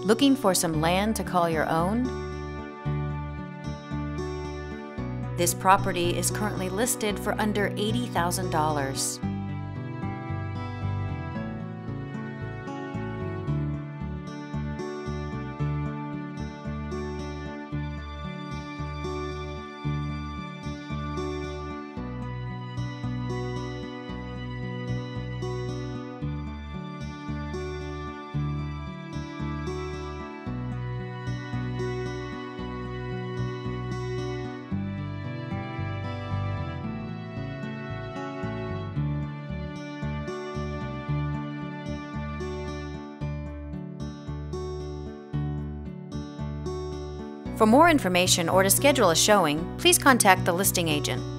Looking for some land to call your own? This property is currently listed for under $80,000. For more information or to schedule a showing, please contact the listing agent.